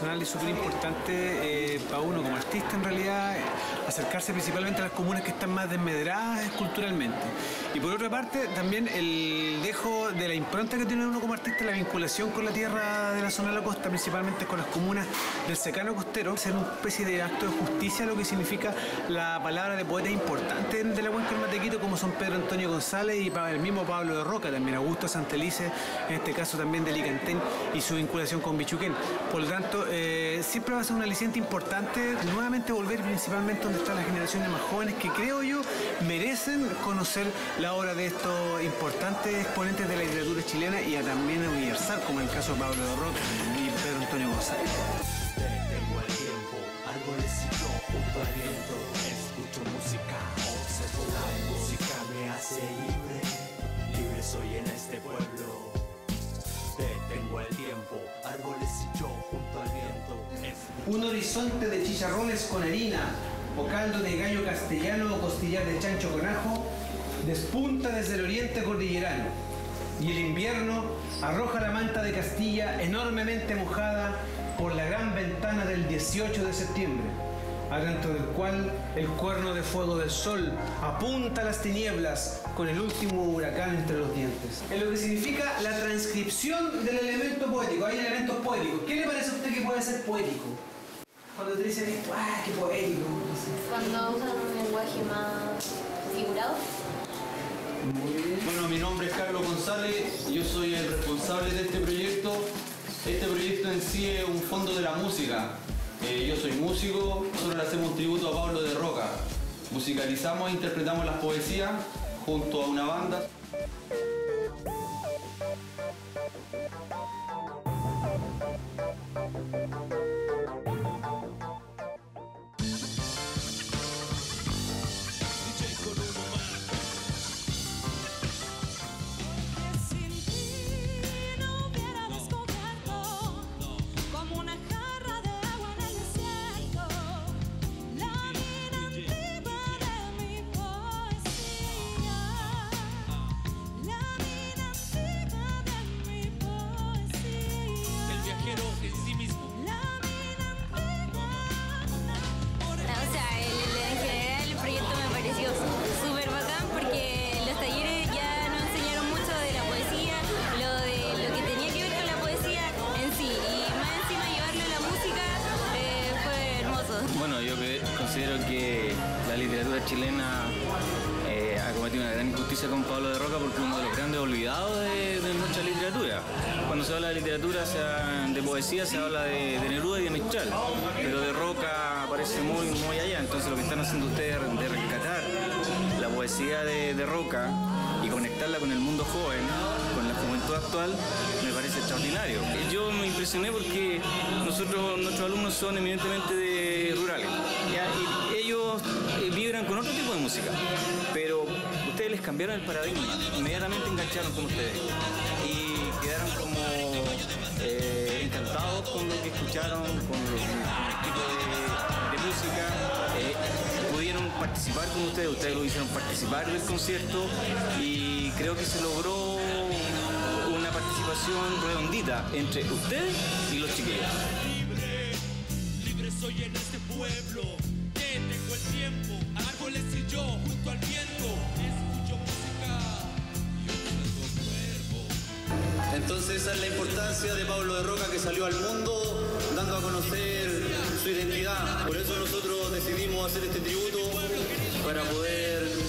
personal y súper importante para uno como artista en realidad, acercarse principalmente a las comunas que están más desmedradas culturalmente. Y por otra parte, también el dejo de la impronta que tiene uno como artista, la vinculación con la tierra de la zona de la costa, principalmente con las comunas del secano costero, ser una especie de acto de justicia, lo que significa la palabra de poetas importantes de la cuenca del Matequito, como son Pedro Antonio González y el mismo Pablo de Roca, también Augusto Santelice, en este caso también de Licantén, y su vinculación con Bichuquén. Por lo tanto, siempre va a ser un aliciente importante nuevamente volver principalmente donde están las generaciones más jóvenes que creo yo merecen conocer la obra de estos importantes exponentes de la literatura chilena y también universal, como en el caso de Pablo de Roca y Pedro Antonio González. Detengo el tiempo, árboles y yo junto al viento. Escucho música, observo la música, me hace libre, libre soy en este pueblo. Detengo el tiempo, árboles y yo junto al viento. Un horizonte de chicharrones con harina, o caldo de gallo castellano o costillar de chancho con ajo, despunta desde el oriente cordillerano, y el invierno arroja la manta de Castilla enormemente mojada por la gran ventana del 18 de septiembre, adentro del cual el cuerno de fuego del sol apunta a las tinieblas con el último huracán entre los dientes. Es lo que significa la transcripción del elemento poético. Hay elementos poéticos. ¿Qué le parece a usted que puede ser poético? Cuando te dicen esto, ¡ah, qué poético! No sé. Cuando usan un lenguaje más figurado. Muy bien. Bueno, mi nombre es Carlos González, yo soy el responsable de este proyecto. Este proyecto en sí es un fondo de la música. Yo soy músico, nosotros le hacemos un tributo a Pablo de Roca. Musicalizamos e interpretamos las poesías junto a una banda. Súper bacán porque los talleres ya nos enseñaron mucho de la poesía, lo que tenía que ver con la poesía en sí, y más encima llevarlo a la música fue hermoso. Bueno, yo considero que la literatura chilena ha cometido una gran injusticia con Pablo de Roca porque es uno de los grandes olvidados de nuestra literatura. Cuando se habla de literatura, de poesía, se habla de Neruda y de Mistral, pero de Roca aparece muy allá. Entonces lo que están haciendo ustedes de rescatar la poesía de Roca y conectarla con el mundo joven, con la juventud actual, me parece extraordinario. Yo me impresioné porque nuestros alumnos son eminentemente rurales, ¿ya? Y ellos vibran con otro tipo de música, pero ustedes les cambiaron el paradigma, inmediatamente engancharon con ustedes y quedaron como encantados con lo que escucharon, con el tipo de música. Pudieron participar con ustedes lo hicieron participar del concierto y creo que se logró una participación redondita entre ustedes y los chiquillos. Libre, libre soy en este pueblo. Detengo el tiempo, árboles y yo junto al viento. Escucho música y observo cuervo. Entonces esa es la importancia de Pablo de Roca, que salió al mundo dando a conocer su identidad. Por eso nosotros decidimos hacer este tributo, para poder